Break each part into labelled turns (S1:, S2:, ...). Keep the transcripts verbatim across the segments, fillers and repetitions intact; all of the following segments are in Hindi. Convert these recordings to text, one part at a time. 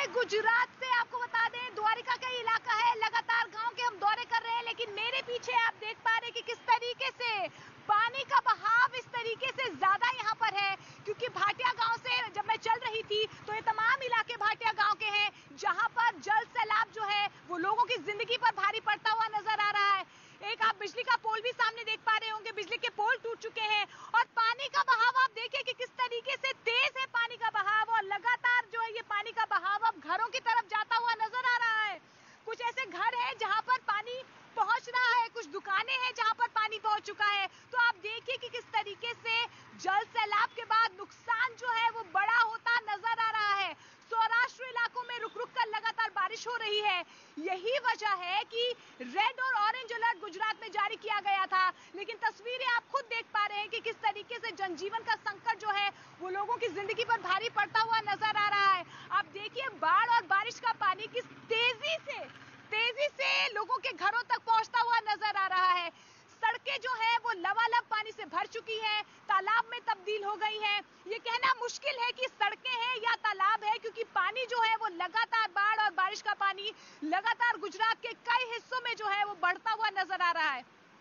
S1: गुजरात से आपको बता दें, द्वारिका का इलाका है, लगातार गांव के हम दौरे कर रहे हैं, लेकिन मेरे पीछे आप देख पा रहे हैं कि किस तरीके से पानी का बहाव इस तरीके से ज्यादा यहाँ पर है। क्योंकि भाटिया गांव से जब मैं चल रही थी तो ये तमाम इलाके भाटिया गांव के हैं, जहां पर जल सैलाब जो है वो लोगों की जिंदगी पर भारी पड़ता हुआ नजर आ रहा है। एक आप बिजली का पोल भी सामने देख पा रहे होंगे, बिजली के पोल टूट चुके हैं और पानी का बहाव आप देखिए कि किस तरीके से तेज है पानी का बहाव, और लगातार जो है ये पानी का बहाव अब घरों की तरफ जाता हुआ नजर आ रहा है। कुछ ऐसे घर हैं जहां पर पानी पहुंच रहा है, कुछ दुकानें हैं जहां पर पानी पहुंच चुका है। तो आप देखिए कि किस तरीके से जल सैलाब के बाद नुकसान जो है वो बड़ा होता नजर आ रहा है। सौराष्ट्र इलाकों में रुक रुक कर लगातार बारिश हो रही है। यही वजह है कि रेड और ऑरेंज अलर्ट गुजरात में जारी किया गया था, लेकिन तस्वीरें आप खुद देख पा रहे हैं कि किस तरीके से जनजीवन का संकट जो है वो लोगों की जिंदगी पर भारी पड़ता हुआ नजर आ रहा है। आप देखिए बाढ़ और बारिश का पानी किस तेजी से तेजी से लोगों के घरों तक पहुंचता हुआ नजर आ रहा है। सड़कें जो है वो लबालब पानी से भर चुकी हैं, तालाब में तब्दील हो गई हैं। ये कहना मुश्किल है कि सड़कें हैं या तालाब है, क्योंकि पानी जो है वो लगातार बाढ़ और बारिश का पानी लगातार गुजरात के कई हिस्सों में जो है वो बढ़ता हुआ नजर आ रहा है।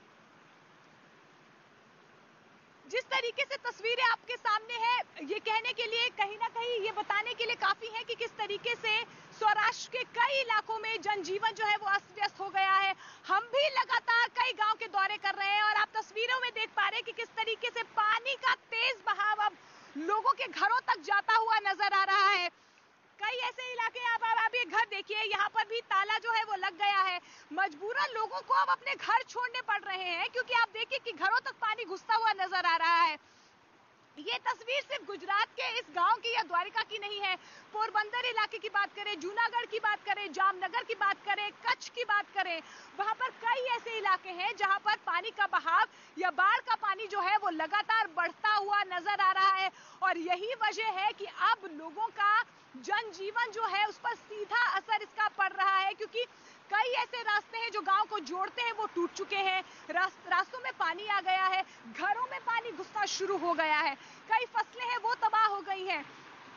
S1: जिस तरीके से तस्वीरें आपके सामने है, ये कहने के लिए कहीं ना कहीं ये बताने के लिए काफी है कि किस तरीके से सौराष्ट्र के कई इलाकों में जनजीवन जो है वो अस्त व्यस्त हो गया है। हम भी लगातार कई गांव के दौरे कर रहे हैं और आप तस्वीरों में देख पा रहे हैं कि किस तरीके से पानी का तेज बहाव अब लोगों के घरों तक जाता हुआ नजर आ रहा है। कई ऐसे इलाके आप आप ये घर देखिए, यहाँ पर भी ताला जो है वो लग गया है। मजबूरन लोगों को अब अपने घर छोड़ने पड़ रहे हैं, क्योंकि आप देखिए कि घरों तक पानी घुसता हुआ नजर आ रहा है। ये तस्वीर सिर्फ गुजरात के इस गांव की या द्वारिका की नहीं है। पोरबंदर इलाके की बात करें, जूनागढ़ की बात करें, जामनगर की बात करें, कच्छ की बात करें, वहां पर कई ऐसे इलाके हैं जहां पर पानी का बहाव या बाढ़ का पानी जो है वो लगातार बढ़ता हुआ नजर आ रहा है। और यही वजह है कि अब लोगों का जनजीवन जो है उस पर सीधा असर इसका पड़ रहा है, क्योंकि कई ऐसे रास्ते हैं जो गांव को जोड़ते हैं वो टूट चुके हैं, रास, रास्तों में पानी आ गया है, घरों में पानी घुसना शुरू हो गया है, कई फसलें हैं वो तबाह हो गई हैं।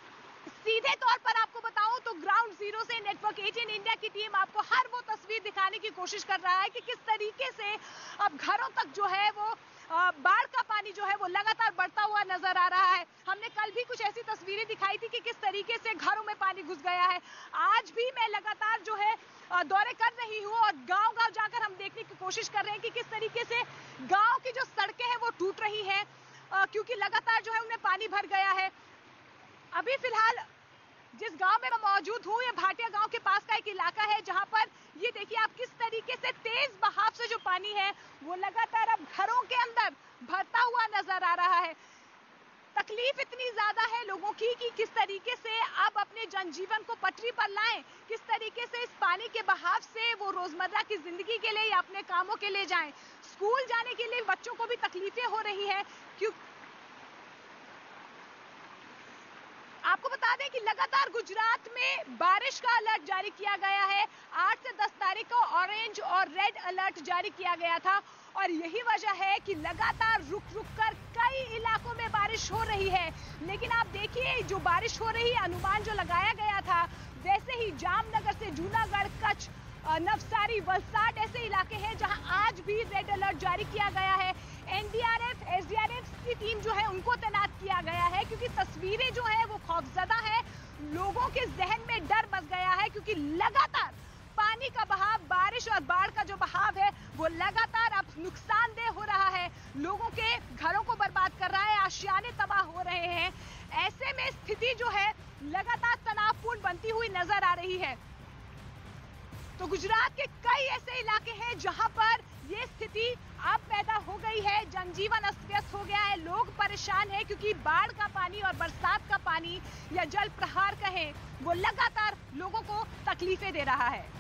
S1: सीधे तौर पर आपको बताऊं तो ग्राउंड जीरो से नेटवर्क एटीन इंडिया की टीम आपको हर वो तस्वीर दिखाने की कोशिश कर रहा है कि किस तरीके से अब घरों तक जो है वो बाढ़ का पानी जो है वो लगातार बढ़ता हुआ नजर आ रहा है। हमने कल भी कुछ ऐसी तस्वीरें दिखाई थी कि किस तरीके से घरों में पानी घुस गया है। आज भी मैं लगातार जो है दौरे कर रही हूँ और गांव गांव जाकर हम देखने की कोशिश कर रहे हैं कि किस तरीके से गांव की जो सड़कें हैं वो टूट रही हैं, क्योंकि लगातार जो है उनमें पानी भर गया है। अभी फिलहाल जिस गांव में मैं मौजूद हूँ, ये भाटिया गांव के पास का एक इलाका है, जहां पर ये देखिए आप किस तरीके से तेज बहाव से जो पानी है वो लगातार अब घरों के अंदर भरता हुआ नजर आ रहा है। तकलीफ इतनी ज्यादा है लोगों की कि किस तरीके से अब अपने जनजीवन को पटरी पर लाएं, किस तरीके से इस पानी के बहाव से वो रोजमर्रा की जिंदगी के लिए या अपने कामों के लिए जाएं। स्कूल जाने के लिए बच्चों को भी तकलीफें हो रही है। क्यों आपको बता दें कि लगातार गुजरात में बारिश का अलर्ट जारी किया गया है। आठ से दस तारीख को ऑरेंज और रेड अलर्ट जारी किया गया था, और यही वजह है कि लगातार रुक रुक कर कई इलाकों में बारिश हो रही है। लेकिन आप देखिए जो बारिश हो रही है, अनुमान जो लगाया गया था, वैसे ही जामनगर से जूनागढ़, कच्छ, नवसारी, वलसाड ऐसे इलाके हैं जहां आज भी रेड अलर्ट जारी किया गया है। एनडीआरएफ, एसडीआरएफ की टीम जो है उनको तैनात किया गया है, क्योंकि तस्वीरें जो है वो खौफजदा है। लोगों के जहन में डर बस गया है, क्योंकि लगातार पानी का बहाव, बारिश और बाढ़ का जो बहाव है वो लगातार अब नुकसानदेह हो रहा है, लोगों के घरों को बर्बाद कर रहा है, आशियाने तबाह हो रहे हैं। ऐसे में स्थिति जो है लगातार तनावपूर्ण बनती हुई नजर आ रही है। तो गुजरात के कई ऐसे इलाके हैं जहां पर ये स्थिति अब पैदा हो गई है, जनजीवन अस्त व्यस्त हो गया है, लोग परेशान हैं, क्योंकि बाढ़ का पानी और बरसात का पानी या जल प्रहार कहें वो लगातार लोगों को तकलीफें दे रहा है।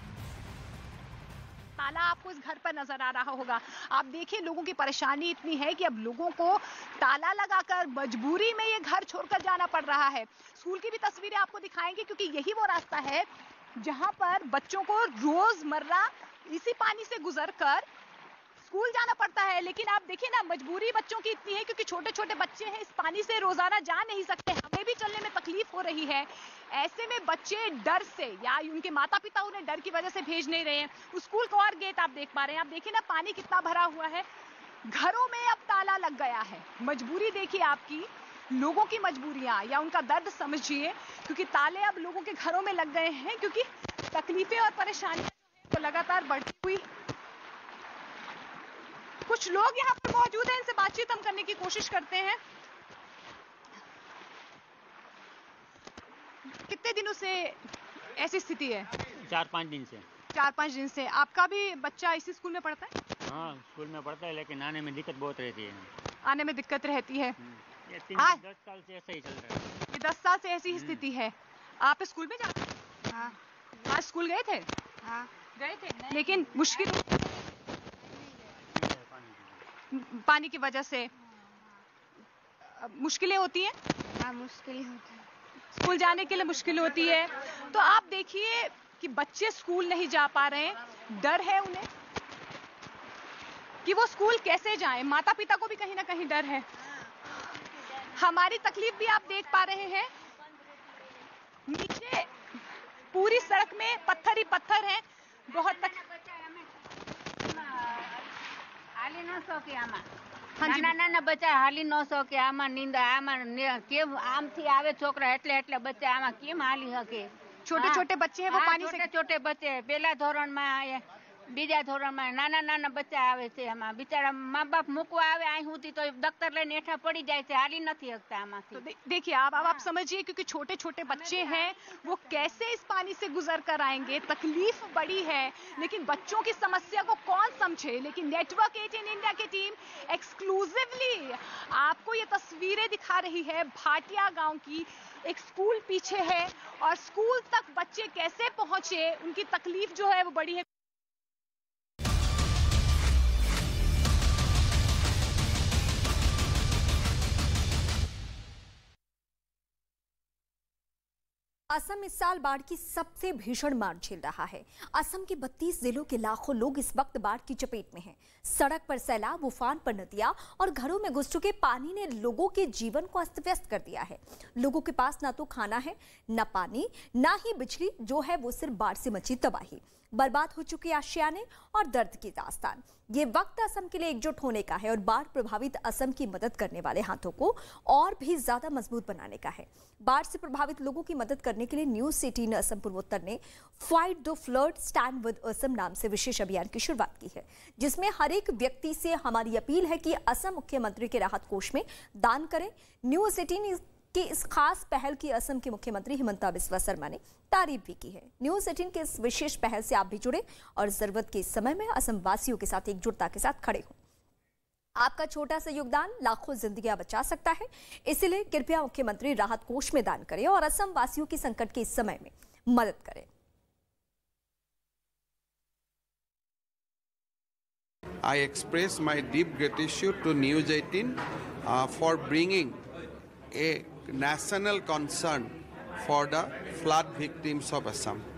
S1: ताला आपको इस घर पर नजर आ रहा होगा। आप देखिए लोगों की परेशानी इतनी है कि अब लोगों को ताला लगाकर मजबूरी में ये घर छोड़कर जाना पड़ रहा है। स्कूल की भी तस्वीरें आपको दिखाएंगे, क्योंकि यही वो रास्ता है जहां पर बच्चों को रोजमर्रा इसी पानी से गुजरकर स्कूल जाना पड़ता है। लेकिन आप देखिए ना, मजबूरी बच्चों की इतनी है क्योंकि छोटे छोटे बच्चे हैं, इस पानी से रोजाना जा नहीं सकते। हमें भी भी चलने में तकलीफ हो रही है। ऐसे में बच्चे डर से या उनके माता पिता उन्हें डर की वजह से भेज नहीं रहे हैं। स्कूल का और गेट आप देख पा रहे हैं, आप देखिए ना पानी कितना भरा हुआ है। घरों में अब ताला लग गया है। मजबूरी देखिए आपकी, लोगों की मजबूरियां या उनका दर्द समझिए, क्योंकि ताले अब लोगों के घरों में लग गए हैं, क्योंकि तकलीफें और परेशानियां जो है वो लगातार बढ़ती हुई। कुछ लोग यहाँ पर मौजूद हैं, इनसे बातचीत हम करने की कोशिश करते हैं। कितने दिनों से ऐसी स्थिति है?
S2: चार पाँच दिन से।
S1: चार पाँच दिन से। आपका भी बच्चा इसी स्कूल में पढ़ता है?
S2: हाँ, स्कूल में पढ़ता है, लेकिन आने में दिक्कत बहुत रहती है।
S1: आने में दिक्कत रहती है।
S2: ये तीन दस साल से ऐसा ही चल रहा है।
S1: ये दस साल से ऐसी ही स्थिति है। आप स्कूल में जाते हैं?
S3: हाँ।
S1: आज स्कूल गए थे?
S3: हाँ।
S1: गए थे, लेकिन मुश्किल पानी की वजह से मुश्किलें होती हैं।
S3: हाँ, मुश्किल होता है।
S1: स्कूल जाने के लिए मुश्किल होती है। तो आप देखिए कि बच्चे स्कूल नहीं जा पा रहे हैं, डर है उन्हें कि वो स्कूल कैसे जाएं। माता पिता को भी कहीं ना कहीं डर है। हमारी तकलीफ भी आप देख पा रहे हैं। नीचे पूरी सड़क में पत्थर ही पत्थर हैं। बहुत तक
S3: हाली न सके आमा।
S1: हाँ जी।
S3: નાના નાના બચ્ચા હાલી ન શકે આમાં નિંદા આમાં કેમ આમથી આવે છોકરા એટલે એટલે બચ્ચા આમાં કેમ હાલી શકે?
S1: छोटे छोटे बच्चे हैं वो पानी से।
S3: छोटे छोटे बच्चे પહેલા ધોરણમાં બીજા ધોરણમાં નાના નાના બચ્ચા આવે છે આમાં બિચારા મા બાપ મૂકવા આવે અહીં સુધી તો દફતર લઈને હેઠા પડી જાય છે, હાલી નથી શકતા આમાંથી।
S1: तो दे, देखिए आप अब आप समझिए, क्योंकि छोटे छोटे बच्चे हैं वो कैसे इस पानी से गुजर कर आएंगे। तकलीफ बड़ी है, लेकिन बच्चों की समस्या को कौन समझे। लेकिन नेटवर्क अठारह इंडिया की टीम एक्सक्लूसिवली आपको ये तस्वीरें दिखा रही है भाटिया गांव की। एक स्कूल पीछे है और स्कूल तक बच्चे कैसे पहुंचे, उनकी तकलीफ जो है वो बड़ी है।
S4: असम इस साल बाढ़ की सबसे भीषण मार झेल रहा है। असम के बत्तीस जिलों के लाखों लोग इस वक्त बाढ़ की चपेट में हैं। सड़क पर सैलाब, उफान पर नदियां और घरों में घुस चुके पानी ने लोगों के जीवन को अस्त व्यस्त कर दिया है। लोगों के पास ना तो खाना है, ना पानी, ना ही बिजली, जो है वो सिर्फ बाढ़ से मची तबाही, बर्बाद हो चुके आशियाने और दर्द की दास्तान। ये वक्त असम के लिए एकजुट होने का है और बाढ़ प्रभावित असम की मदद करने वाले हाथों को और भी ज्यादा मजबूत बनाने का है। बाढ़ से प्रभावित लोगों की मदद करने के लिए न्यूज अठारह असम पूर्वोत्तर ने fight the flood stand with Assam नाम से विशेष अभियान की शुरुआत की है, जिसमें हर एक व्यक्ति से हमारी अपील है कि असम मुख्यमंत्री के राहत कोष में दान करें। न्यूज अठारह की इस खास पहल की असम के मुख्यमंत्री हिमंता बिस्वा शर्मा ने तारीफ भी की है। न्यूज अठारह के इस विशेष पहल से आप भी जुड़े और जरूरत के इस समय में असम वासियों के साथ एकजुटता के साथ खड़े हों। आपका छोटा सा योगदान लाखों जिंदगियां बचा सकता है, इसलिए कृपया मुख्यमंत्री राहत कोष में दान करें और असम वासियों की संकट के इस समय में मदद करें।
S5: I express my deep gratitude to News eighteen uh, for bringing a national concern for the flood victims of Assam.